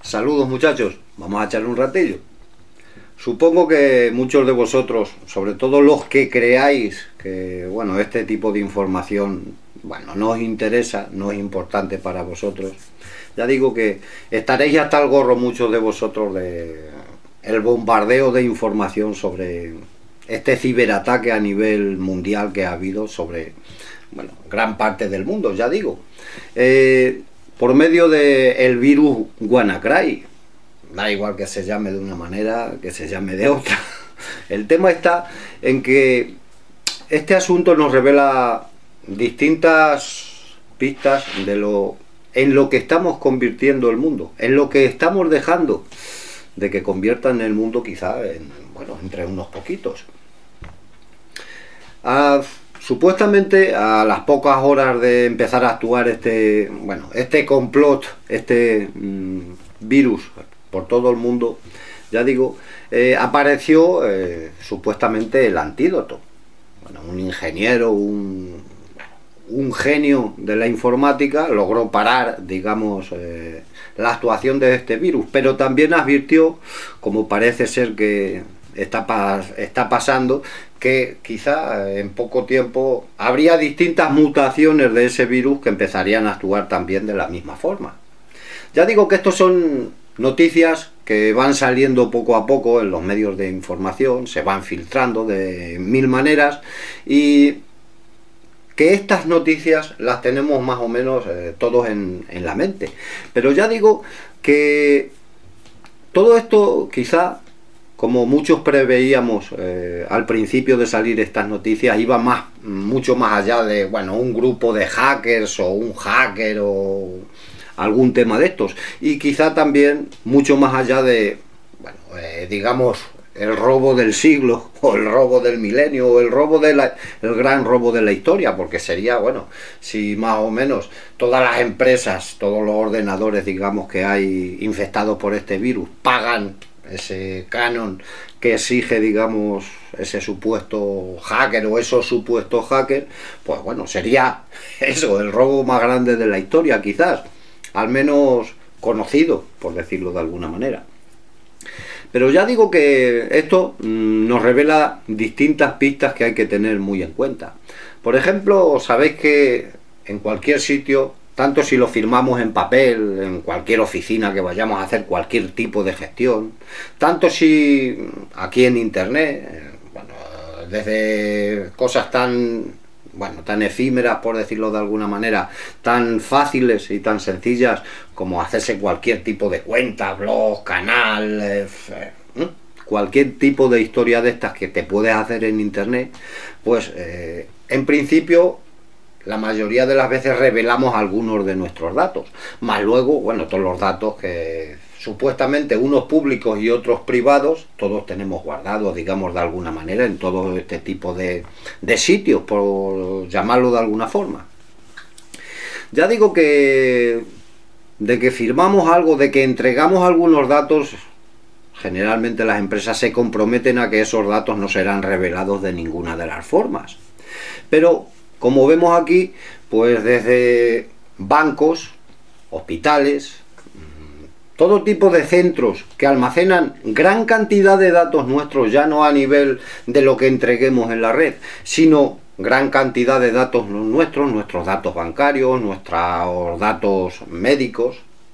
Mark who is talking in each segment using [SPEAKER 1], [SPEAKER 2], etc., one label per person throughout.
[SPEAKER 1] Saludos muchachos, vamos a echar un ratillo. Supongo que muchos de vosotros, sobre todo los que creáis que bueno, este tipo de información no os interesa, no es importante para vosotros, ya digo que estaréis hasta el gorro muchos de vosotros de el bombardeo de información sobre este ciberataque a nivel mundial que ha habido sobre gran parte del mundo, ya digo. Por medio del virus WannaCry, da igual que se llame de una manera, que se llame de otra. El tema está en que este asunto nos revela distintas pistas de en lo que estamos convirtiendo el mundo, en lo que estamos dejando de que conviertan el mundo quizá entre unos poquitos. Supuestamente a las pocas horas de empezar a actuar este complot, este virus por todo el mundo, ya digo, apareció supuestamente el antídoto. Un ingeniero, un genio de la informática logró parar, digamos, la actuación de este virus, pero también advirtió, como parece ser que está pasando, que quizá en poco tiempo habría distintas mutaciones de ese virus que empezarían a actuar también de la misma forma. Ya digo que estos son noticias que van saliendo poco a poco en los medios de información, se van filtrando de mil maneras, y que estas noticias las tenemos más o menos todos en la mente. Pero ya digo que todo esto quizá, como muchos preveíamos al principio de salir estas noticias, iba mucho más allá de un grupo de hackers o un hacker o algún tema de estos, y quizá también mucho más allá de digamos el robo del siglo o el robo del milenio o el gran robo de la historia, porque sería si más o menos todas las empresas, todos los ordenadores, digamos, que hay infectados por este virus pagan ese canon que exige, digamos, ese supuesto hacker o esos supuestos hackers, pues sería eso, el robo más grande de la historia, quizás, al menos conocido, por decirlo de alguna manera. Pero ya digo que esto nos revela distintas pistas que hay que tener muy en cuenta. Por ejemplo, sabéis que en cualquier sitio, tanto si lo firmamos en papel, en cualquier oficina que vayamos a hacer cualquier tipo de gestión, tanto si aquí en internet, desde cosas tan efímeras, por decirlo de alguna manera, tan fáciles y tan sencillas como hacerse cualquier tipo de cuenta, blog, canal, cualquier tipo de historia de estas que te puedes hacer en internet, pues en principio la mayoría de las veces revelamos algunos de nuestros datos, más luego, todos los datos que supuestamente unos públicos y otros privados, todos tenemos guardados, digamos, de alguna manera en todo este tipo de sitios, por llamarlo de alguna forma. Ya digo que de que firmamos algo, de que entregamos algunos datos, generalmente las empresas se comprometen a que esos datos no serán revelados de ninguna de las formas. Pero como vemos aquí, pues desde bancos, hospitales, todo tipo de centros que almacenan gran cantidad de datos nuestros, ya no a nivel de lo que entreguemos en la red, sino gran cantidad de datos nuestros datos bancarios, nuestros datos médicos,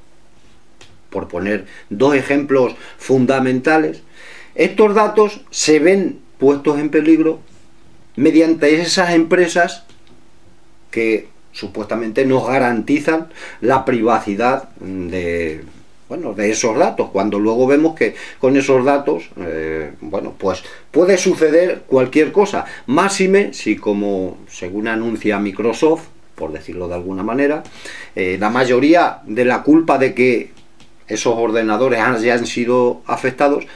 [SPEAKER 1] por poner dos ejemplos fundamentales. Estos datos se ven puestos en peligro mediante esas empresas que supuestamente nos garantizan la privacidad de esos datos, cuando luego vemos que con esos datos pues puede suceder cualquier cosa, máxime si, como según anuncia Microsoft, por decirlo de alguna manera, la mayoría de la culpa de que esos ordenadores hayan sido afectados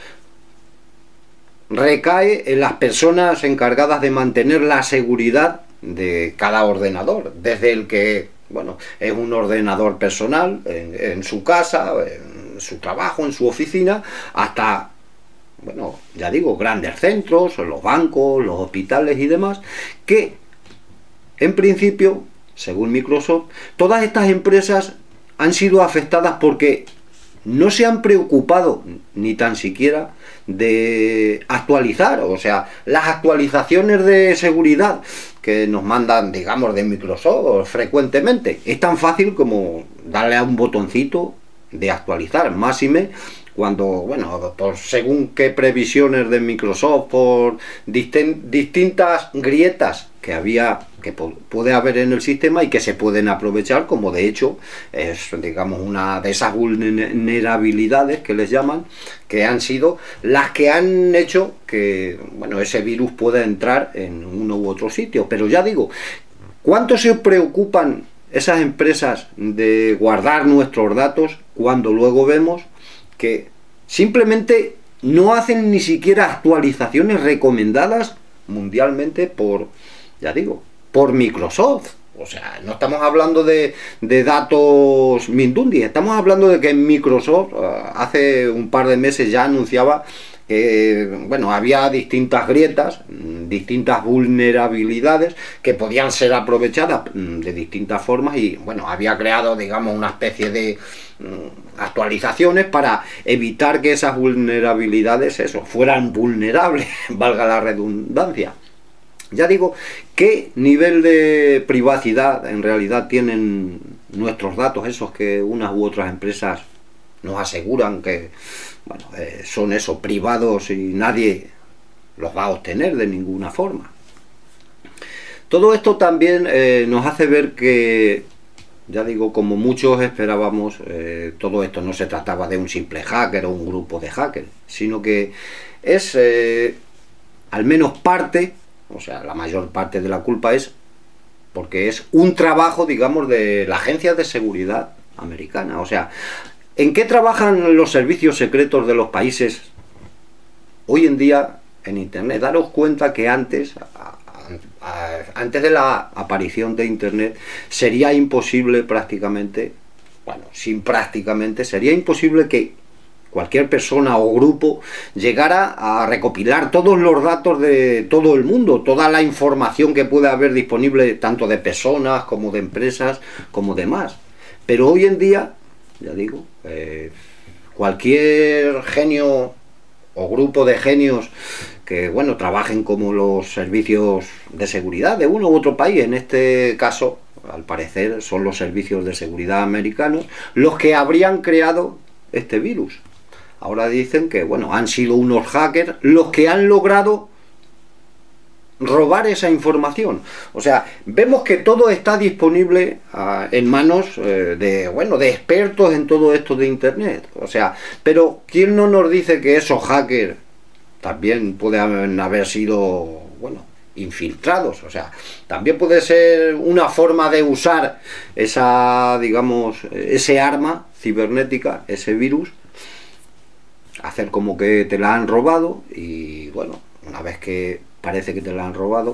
[SPEAKER 1] recae en las personas encargadas de mantener la seguridad de cada ordenador, desde el que es un ordenador personal en su casa, en su trabajo, en su oficina, hasta ya digo, grandes centros, los bancos, los hospitales y demás, que en principio, según Microsoft, todas estas empresas han sido afectadas porque no se han preocupado ni tan siquiera de actualizar, o sea, las actualizaciones de seguridad que nos mandan, digamos, de Microsoft frecuentemente. Es tan fácil como darle a un botoncito de actualizar, máxime cuando, bueno, por según qué previsiones de Microsoft, por distintas grietas que puede haber en el sistema y que se pueden aprovechar, como de hecho es, digamos, una de esas vulnerabilidades que les llaman, que han sido las que han hecho que, bueno, ese virus pueda entrar en uno u otro sitio. Pero ya digo, ¿cuánto se preocupan esas empresas de guardar nuestros datos cuando luego vemos que simplemente no hacen ni siquiera actualizaciones recomendadas mundialmente por, ya digo, por Microsoft? O sea, no estamos hablando de datos Mindundi, estamos hablando de que Microsoft hace un par de meses ya anunciaba que, bueno, había distintas grietas, distintas vulnerabilidades que podían ser aprovechadas de distintas formas y, bueno, había creado, digamos, una especie de actualizaciones para evitar que esas vulnerabilidades, eso, fueran vulnerables, valga la redundancia. Ya digo, ¿qué nivel de privacidad en realidad tienen nuestros datos, esos que unas u otras empresas nos aseguran que, bueno, son eso, privados y nadie los va a obtener de ninguna forma? Todo esto también nos hace ver que, ya digo, como muchos esperábamos, todo esto no se trataba de un simple hacker o un grupo de hackers, sino que es, al menos parte, o sea, la mayor parte de la culpa es porque es un trabajo, digamos, de la Agencia de Seguridad Americana. O sea, ¿en qué trabajan los servicios secretos de los países hoy en día en Internet? Daros cuenta que antes de la aparición de Internet sería imposible prácticamente, bueno, sería imposible que cualquier persona o grupo llegara a recopilar todos los datos de todo el mundo, toda la información que pueda haber disponible, tanto de personas como de empresas, como demás. Pero hoy en día, ya digo, cualquier genio o grupo de genios que, bueno, trabajen como los servicios de seguridad de uno u otro país, en este caso, al parecer, son los servicios de seguridad americanos los que habrían creado este virus. Ahora dicen que, bueno, han sido unos hackers los que han logrado robar esa información. O sea, vemos que todo está disponible en manos de expertos en todo esto de Internet. O sea, pero ¿quién no nos dice que esos hackers también pueden haber sido, bueno, infiltrados? O sea, también puede ser una forma de usar esa, digamos, ese arma cibernética, ese virus, hacer como que te la han robado y, bueno, una vez que parece que te la han robado,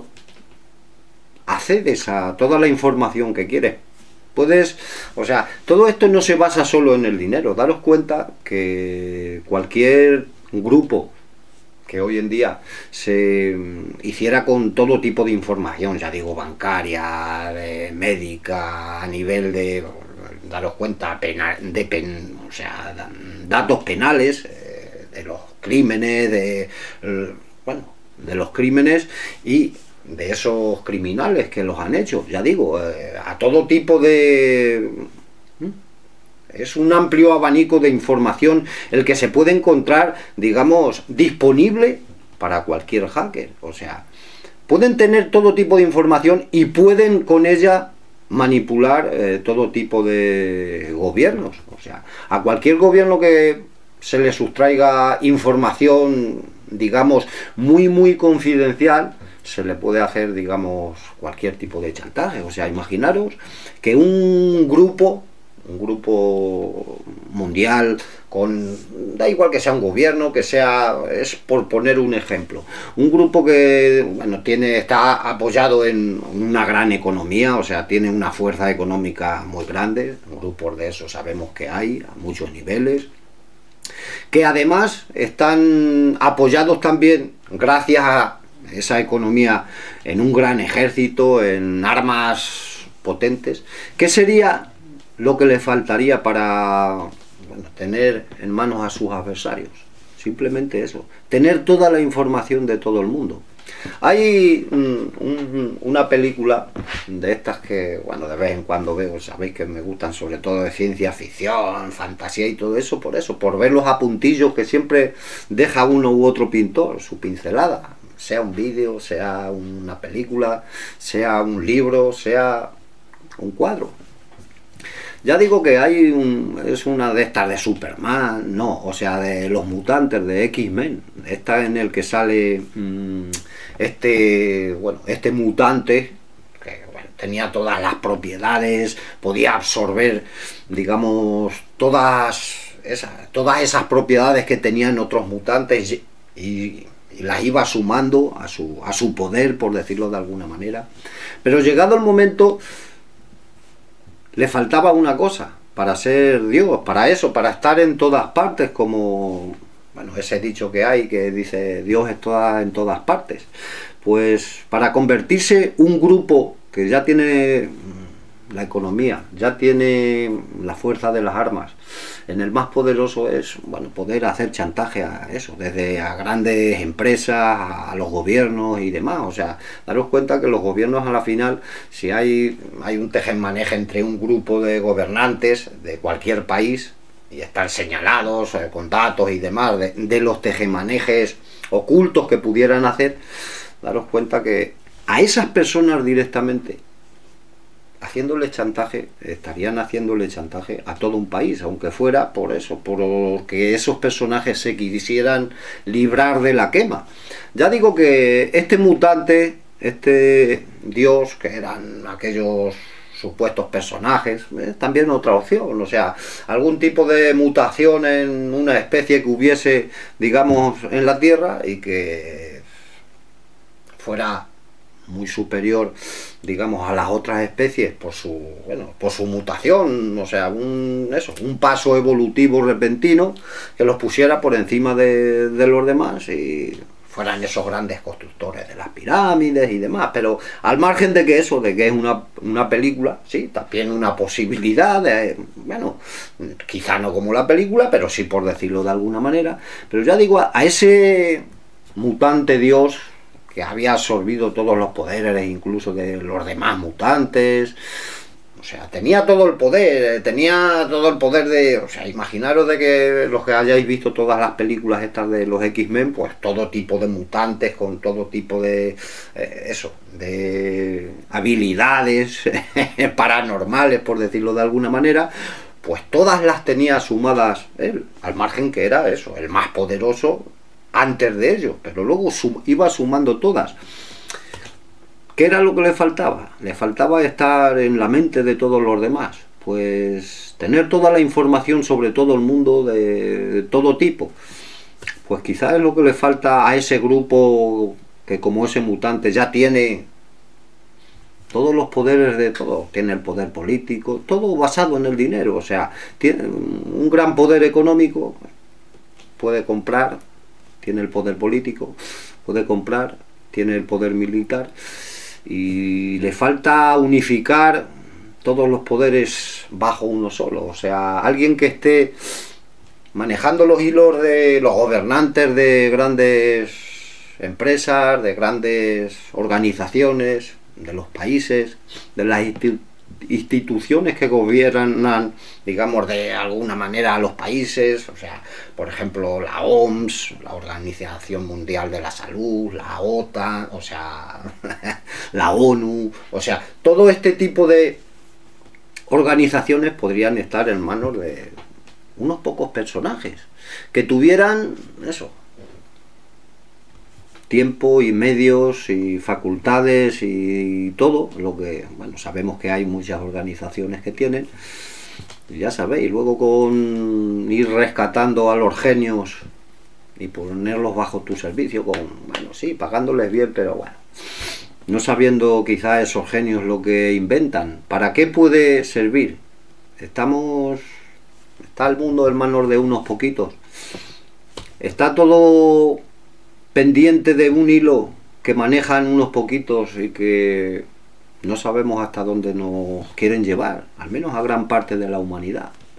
[SPEAKER 1] accedes a toda la información que quieres. Puedes, o sea, todo esto no se basa solo en el dinero. Daros cuenta que cualquier grupo que hoy en día se hiciera con todo tipo de información, ya digo, bancaria, médica, a nivel de, daros cuenta, o sea, datos penales, de los crímenes, bueno, de los crímenes y de esos criminales que los han hecho, ya digo, a todo tipo de... Es un amplio abanico de información el que se puede encontrar, digamos, disponible para cualquier hacker. O sea, pueden tener todo tipo de información y pueden con ella manipular todo tipo de gobiernos. O sea, a cualquier gobierno que se le sustraiga información, digamos, muy confidencial, se le puede hacer, digamos, cualquier tipo de chantaje. O sea, imaginaros que un grupo mundial, da igual que sea un gobierno, que sea, es por poner un ejemplo, un grupo que, bueno, está apoyado en una gran economía, o sea, tiene una fuerza económica muy grande, grupos de esos sabemos que hay a muchos niveles, que además están apoyados también, gracias a esa economía, en un gran ejército, en armas potentes. ¿Qué sería lo que le faltaría para, bueno, tener en manos a sus adversarios. Simplemente eso, tener toda la información de todo el mundo. Hay una película de estas que, bueno, de vez en cuando veo, sabéis que me gustan sobre todo de ciencia ficción, fantasía y todo eso, por ver los apuntillos que siempre deja uno u otro pintor, su pincelada, sea un vídeo, sea una película, sea un libro, sea un cuadro. Ya digo que es una de estas de Superman, no, o sea, de los mutantes, de X-Men, esta en el que sale este mutante, que bueno, tenía todas las propiedades, podía absorber, digamos, todas esas propiedades que tenían otros mutantes y las iba sumando a su poder, por decirlo de alguna manera. Pero llegado el momento, le faltaba una cosa para ser Dios, para eso, para estar en todas partes, como, bueno, ese dicho que hay que dice Dios está en todas partes. Pues para convertirse un grupo que ya tiene la economía, ya tiene la fuerza de las armas, en el más poderoso es, bueno, poder hacer chantaje a eso, desde a grandes empresas, a los gobiernos y demás. O sea, daros cuenta que los gobiernos a la final, si hay un teje-maneje entre un grupo de gobernantes de cualquier país, y están señalados con datos y demás, de los tejemanejes ocultos que pudieran hacer, daros cuenta que a esas personas directamente, haciéndole chantaje, estarían haciéndole chantaje a todo un país, aunque fuera por eso, porque esos personajes se quisieran librar de la quema. Ya digo que este mutante, este dios, que eran aquellos supuestos personajes, es también otra opción. O sea, algún tipo de mutación en una especie que hubiese, digamos, en la Tierra y que fuera muy superior, digamos, a las otras especies por su mutación, o sea, un paso evolutivo repentino que los pusiera por encima de los demás y fueran esos grandes constructores de las pirámides y demás. Pero al margen de que eso, de que es una película, sí, también una posibilidad de, bueno, quizá no como la película, pero sí, por decirlo de alguna manera. Pero ya digo, a ese mutante dios que había absorbido todos los poderes, incluso de los demás mutantes, o sea, tenía todo el poder de, o sea, imaginaros de que los que hayáis visto todas las películas estas de los X-Men, pues todo tipo de mutantes, con todo tipo de, de habilidades paranormales, por decirlo de alguna manera, pues todas las tenía sumadas él, al margen que era eso, el más poderoso antes de ello, pero luego iba sumando todas. ¿Qué era lo que le faltaba? Le faltaba estar en la mente de todos los demás, pues tener toda la información sobre todo el mundo de todo tipo. Pues quizás es lo que le falta a ese grupo que, como ese mutante, ya tiene todos los poderes de todo, tiene el poder político, todo basado en el dinero. O sea, tiene un gran poder económico, puede comprar, tiene el poder político, puede comprar, tiene el poder militar, y le falta unificar todos los poderes bajo uno solo. O sea, alguien que esté manejando los hilos de los gobernantes de grandes empresas, de grandes organizaciones, de los países, de las instituciones que gobiernan, digamos, de alguna manera a los países. O sea, por ejemplo, la OMS, la Organización Mundial de la Salud, la OTAN, o sea, la ONU, o sea, todo este tipo de organizaciones podrían estar en manos de unos pocos personajes que tuvieran eso, tiempo y medios y facultades y todo lo que, bueno, sabemos que hay muchas organizaciones que tienen, ya sabéis, luego con ir rescatando a los genios y ponerlos bajo tu servicio, bueno, sí, pagándoles bien, pero bueno, no sabiendo quizá esos genios lo que inventan, ¿para qué puede servir? Está el mundo en manos de unos poquitos, está todo pendiente de un hilo que manejan unos poquitos y que no sabemos hasta dónde nos quieren llevar, al menos a gran parte de la humanidad.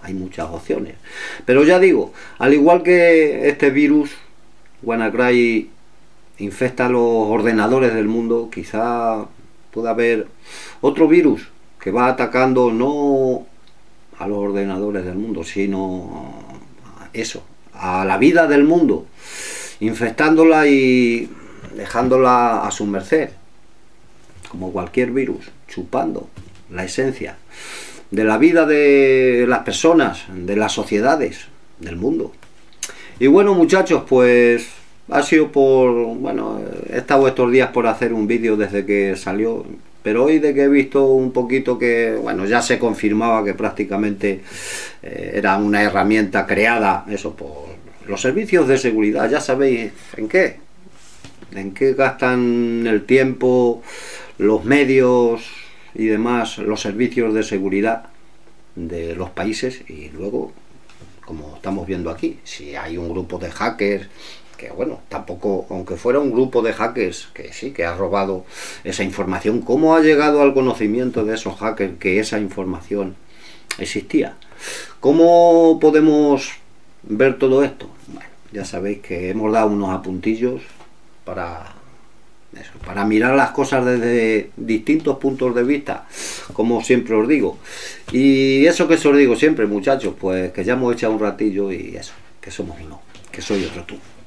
[SPEAKER 1] hay muchas opciones. Pero ya digo, al igual que este virus, WannaCry infecta los ordenadores del mundo, quizá pueda haber otro virus que va atacando no a los ordenadores del mundo, sino eso, a la vida del mundo, infectándola y dejándola a su merced, como cualquier virus, chupando la esencia de la vida de las personas, de las sociedades, del mundo. Y bueno, muchachos, pues ha sido bueno, he estado estos días por hacer un vídeo desde que salió, pero hoy de que he visto un poquito que, bueno, ya se confirmaba que prácticamente era una herramienta creada, eso, por los servicios de seguridad. Ya sabéis en qué gastan el tiempo, los medios y demás, los servicios de seguridad de los países, y luego, como estamos viendo aquí, si hay un grupo de hackers, que bueno, tampoco, aunque fuera un grupo de hackers que sí, que ha robado esa información, ¿cómo ha llegado al conocimiento de esos hackers que esa información existía? ¿Cómo podemos ver todo esto? Bueno, ya sabéis que hemos dado unos apuntillos para eso, para mirar las cosas desde distintos puntos de vista, como siempre os digo. Y eso que os digo siempre, muchachos, pues que ya hemos echado un ratillo y eso, que somos uno, que soy otro tú.